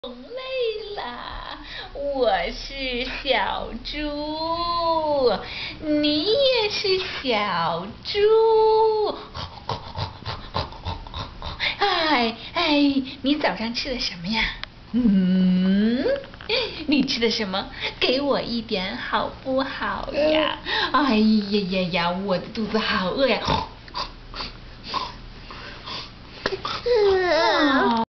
累啦，我是小猪，你也是小猪。你早上吃的什么呀？你吃的什么？给我一点好不好呀？哎呀，我的肚子好饿呀。